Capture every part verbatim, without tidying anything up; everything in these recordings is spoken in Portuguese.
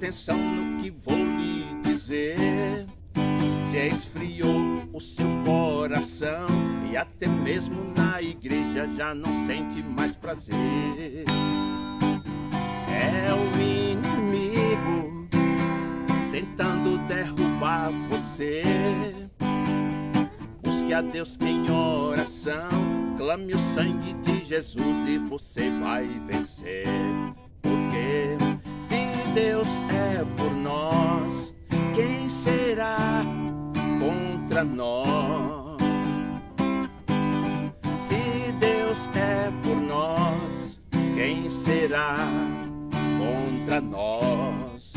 atenção no que vou lhe dizer. Se esfriou o seu coração e até mesmo na igreja já não sente mais prazer. É o inimigo tentando derrubar você. Busque a Deus em oração, clame o sangue de Jesus e você vai vencer. Porque se Deus é por nós, quem será contra nós? Se Deus é por nós, quem será contra nós?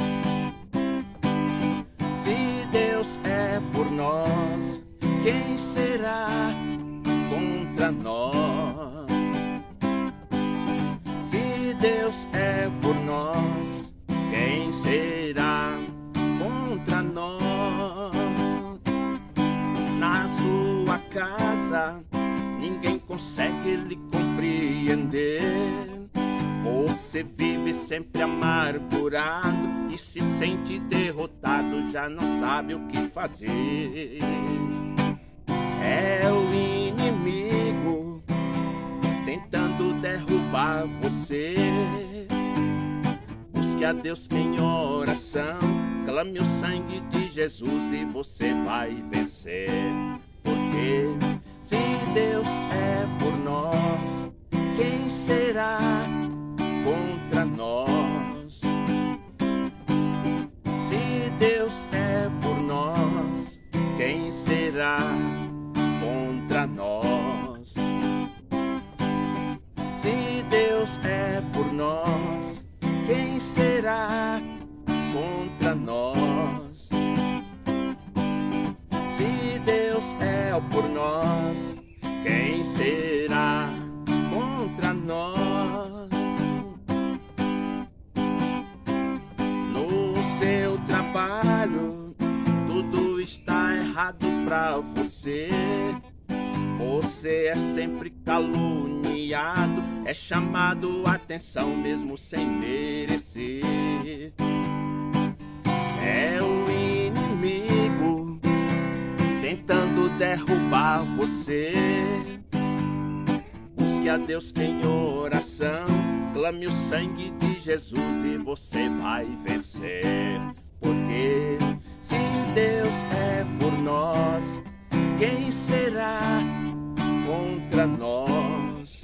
Se Deus é por nós, quem será contra nós? Se Deus é por nós, quem será contra nós? Na sua casa, ninguém consegue lhe compreender. Você vive sempre amargurado e se sente derrotado, já não sabe o que fazer. É o inimigo tentando derrubar você. Busque a Deus em oração, clame o sangue de Jesus e você vai vencer. Porque se Deus é por nós, quem será contra nós? Se Deus é por nós, quem será contra nós? Se Deus é por nós, quem será contra nós? Se Deus é por nós, quem será contra nós? No seu trabalho, tudo está errado pra você. Você é sempre caluniado, é chamado a atenção mesmo sem merecer. É o inimigo tentando derrubar você. Busque a Deus em oração, clame o sangue de Jesus e você vai vencer. Porque se Deus é por nós, quem será contra nós?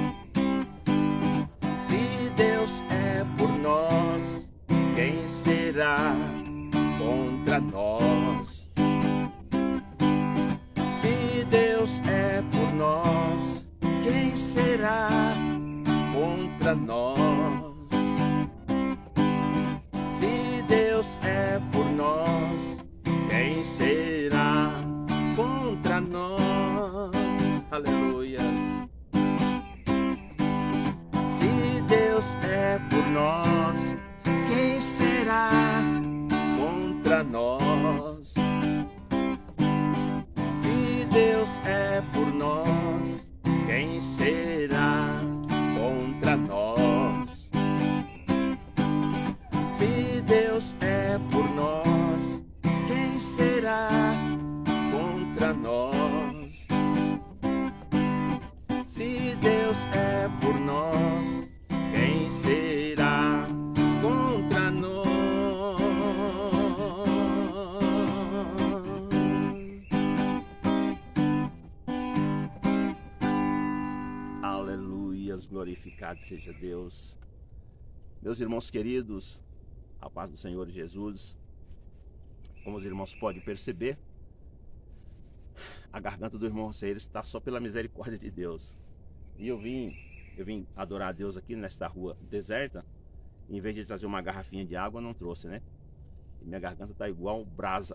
Se Deus é por nós, quem será contra nós? Se Deus é por nós, quem será contra nós? Se Deus é por nós, quem será contra nós? Aleluia. Se Deus é por nós, quem será contra nós? Se Deus é por nós, quem será contra nós? Se Deus é por nós, quem será contra nós? Se Deus é por nós, quem será contra nós? Aleluias, glorificado seja Deus. Meus irmãos queridos, a paz do Senhor Jesus. Como os irmãos podem perceber, a garganta do irmão Roceiro está só pela misericórdia de Deus. E eu vim, eu vim adorar a Deus aqui nesta rua deserta. Em vez de trazer uma garrafinha de água, não trouxe, né? E minha garganta está igual brasa.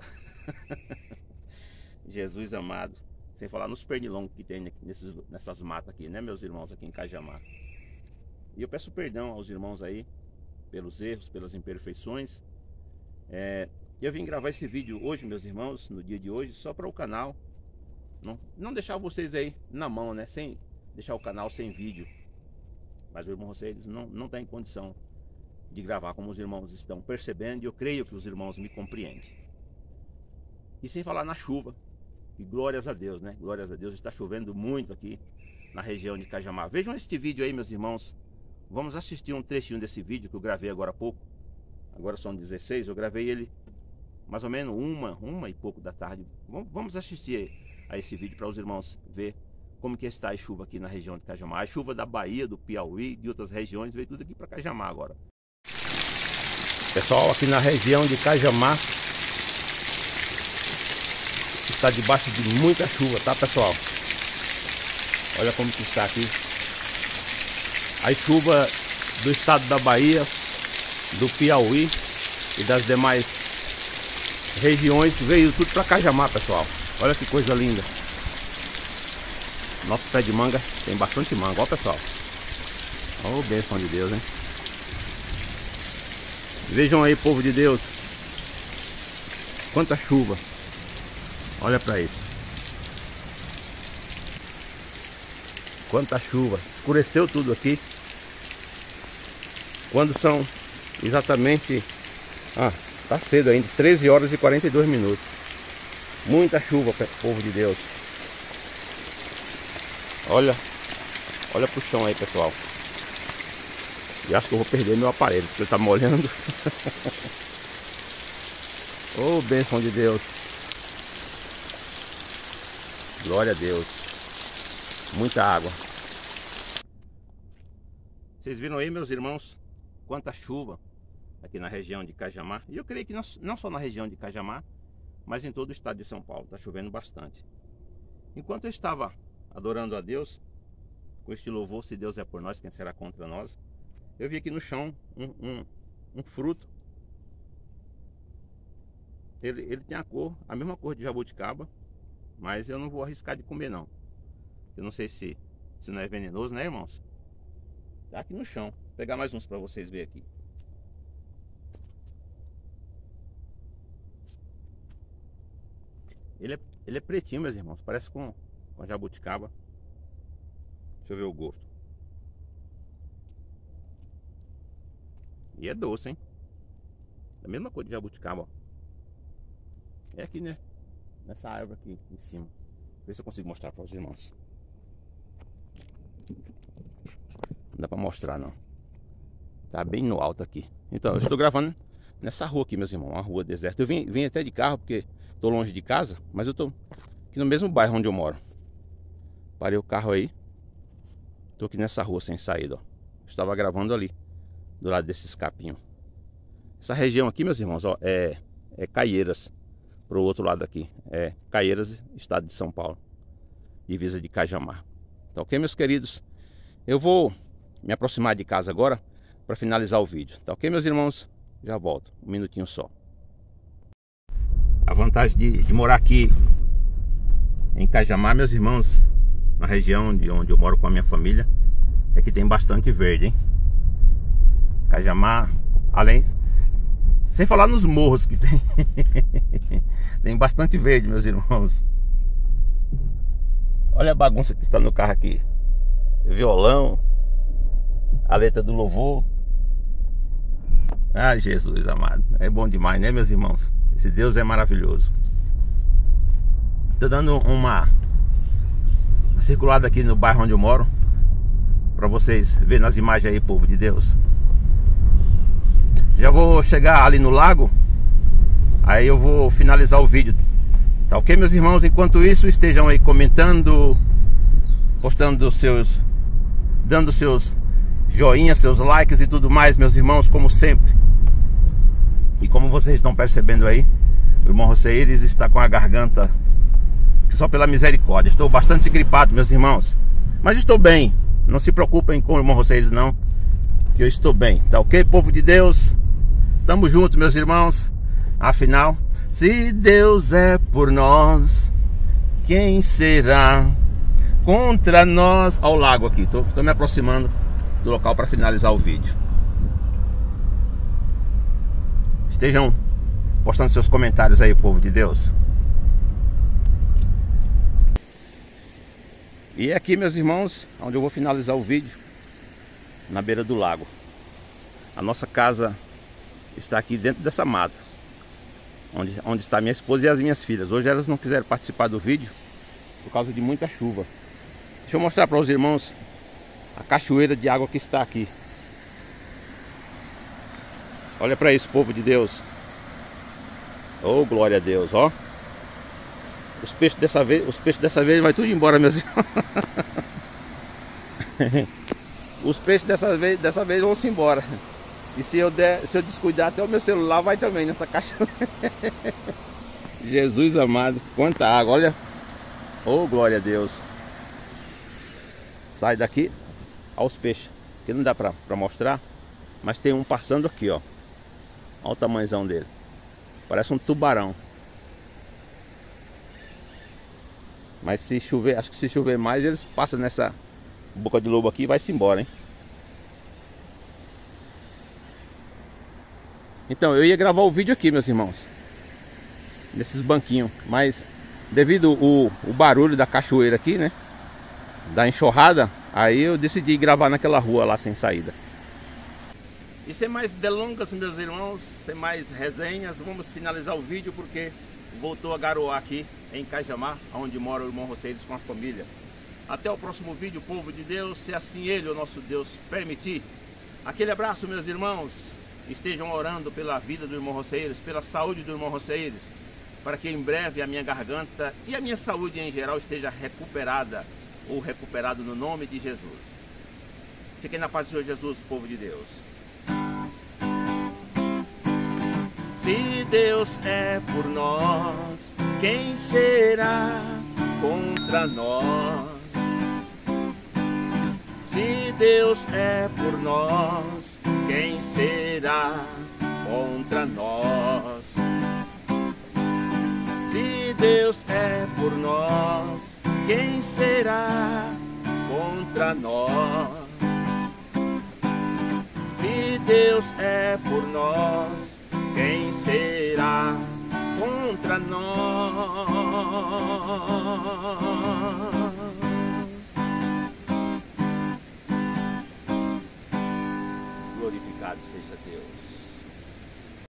Jesus amado. Sem falar nos pernilongos que tem nesses, nessas matas aqui, né, meus irmãos, aqui em Cajamar. E eu peço perdão aos irmãos aí pelos erros, pelas imperfeições. É, eu vim gravar esse vídeo hoje, meus irmãos, no dia de hoje, só para o canal. Não, não deixar vocês aí na mão, né? Sem deixar o canal sem vídeo. Mas o irmão Roceiro não, não tem condição de gravar, como os irmãos estão percebendo, e eu creio que os irmãos me compreendem. E sem falar na chuva, e glórias a Deus, né? Glórias a Deus, está chovendo muito aqui na região de Cajamar. Vejam este vídeo aí, meus irmãos. Vamos assistir um trechinho desse vídeo que eu gravei agora há pouco. Agora são dezesseis, eu gravei ele mais ou menos uma, uma e pouco da tarde. Vamos assistir a esse vídeo para os irmãos ver como que está a chuva aqui na região de Cajamar. A chuva da Bahia, do Piauí, de outras regiões, veio tudo aqui para Cajamar agora. Pessoal, aqui na região de Cajamar está debaixo de muita chuva, tá, pessoal? Olha como que está aqui. A chuva do estado da Bahia, do Piauí e das demais regiões veio tudo para Cajamar, pessoal. Olha que coisa linda. Nosso pé de manga tem bastante manga, ó, pessoal. Ó, bênção de Deus, hein? Vejam aí, povo de Deus, quanta chuva. Olha para isso. Quanta chuva. Escureceu tudo aqui. Quando são exatamente... Ah, tá cedo ainda, treze horas e quarenta e dois minutos. Muita chuva, povo de Deus. Olha, olha pro chão aí, pessoal. E acho que eu vou perder meu aparelho, porque ele tá molhando. Oh, bênção de Deus. Glória a Deus. Muita água. Vocês viram aí, meus irmãos, quanta chuva aqui na região de Cajamar. E eu creio que não, não só na região de Cajamar, mas em todo o estado de São Paulo. Está chovendo bastante. Enquanto eu estava adorando a Deus com este louvor, se Deus é por nós, quem será contra nós, eu vi aqui no chão um, um, um fruto. Ele, ele tem a cor, a mesma cor de jabuticaba, mas eu não vou arriscar de comer não. Eu não sei se, se não é venenoso, né, irmãos? Tá aqui no chão. Vou pegar mais uns para vocês verem aqui. Ele é, ele é pretinho, meus irmãos. Parece com, com jabuticaba. Deixa eu ver o gosto. E é doce, hein? Da mesma cor de jabuticaba, ó. É aqui, né? Nessa árvore aqui em cima. Ver se eu consigo mostrar para os irmãos. Não dá para mostrar, não. Tá bem no alto aqui. Então, eu estou gravando nessa rua aqui, meus irmãos. Uma rua deserta. Eu vim, vim até de carro porque estou longe de casa. Mas eu estou aqui no mesmo bairro onde eu moro. Parei o carro aí. Estou aqui nessa rua sem saída, ó. Estava gravando ali, do lado desse escapinho. Essa região aqui, meus irmãos, ó, é, é Caieiras. Pro outro lado aqui, é Caieiras, estado de São Paulo, divisa de Cajamar. Tá ok, meus queridos? Eu vou me aproximar de casa agora para finalizar o vídeo. Tá ok, meus irmãos? Já volto, um minutinho só. A vantagem de, de morar aqui em Cajamar, meus irmãos, na região de onde eu moro com a minha família, é que tem bastante verde, hein? Cajamar, além... Sem falar nos morros que tem. Tem bastante verde, meus irmãos. Olha a bagunça que está no carro aqui. Violão. A letra do louvor. Ah, Jesus amado. É bom demais, né, meus irmãos? Esse Deus é maravilhoso. Estou dando uma circulada aqui no bairro onde eu moro, para vocês verem nas imagens aí, povo de Deus. Já vou chegar ali no lago. Aí eu vou finalizar o vídeo. Tá ok, meus irmãos? Enquanto isso, estejam aí comentando, postando seus, dando seus joinhas, seus likes e tudo mais, meus irmãos, como sempre. E como vocês estão percebendo aí, o irmão Roceires está com a garganta, só pela misericórdia. Estou bastante gripado, meus irmãos, mas estou bem. Não se preocupem com o irmão Roceires não, que eu estou bem. Tá ok, povo de Deus? Tamo junto, meus irmãos. Afinal, se Deus é por nós, quem será contra nós? Olha o lago aqui. Tô, tô me aproximando do local para finalizar o vídeo. Estejam postando seus comentários aí, povo de Deus. E é aqui, meus irmãos, onde eu vou finalizar o vídeo, na beira do lago. A nossa casa está aqui dentro dessa mata, onde, onde está minha esposa e as minhas filhas. Hoje elas não quiseram participar do vídeo por causa de muita chuva. Deixa eu mostrar para os irmãos a cachoeira de água que está aqui. Olha para isso, povo de Deus. Oh, glória a Deus, ó. Os peixes dessa vez, os peixes dessa vez vai tudo embora, meus irmãos. Os peixes dessa vez, dessa vez vão se embora. E se eu der, se eu descuidar, até o meu celular vai também nessa cachoeira. Jesus amado, quanta água, olha. Oh, glória a Deus. Sai daqui aos peixes, que não dá pra, pra mostrar, mas tem um passando aqui, ó. Olha o tamanhozão dele. Parece um tubarão. Mas se chover, acho que se chover mais, eles passam nessa boca de lobo aqui e vai-se embora, hein? Então, eu ia gravar o vídeo aqui, meus irmãos, nesses banquinhos, mas devido o, o barulho da cachoeira aqui, né, da enxurrada, aí eu decidi gravar naquela rua lá sem saída. E sem mais delongas, meus irmãos, sem mais resenhas, vamos finalizar o vídeo porque voltou a garoar aqui em Cajamar, onde mora o irmão Roceiros com a família. Até o próximo vídeo, povo de Deus, se assim Ele, o nosso Deus, permitir. Aquele abraço, meus irmãos. Estejam orando pela vida do irmão Roceiros, pela saúde do irmão Roceiros, para que em breve a minha garganta e a minha saúde em geral esteja recuperada ou recuperado no nome de Jesus. Fiquem na paz do Senhor Jesus, povo de Deus. Se Deus é por nós, quem será contra nós? Se Deus é por nós, quem será contra nós? Se Deus é por nós, quem será contra nós? Se Deus é por nós, quem será contra nós?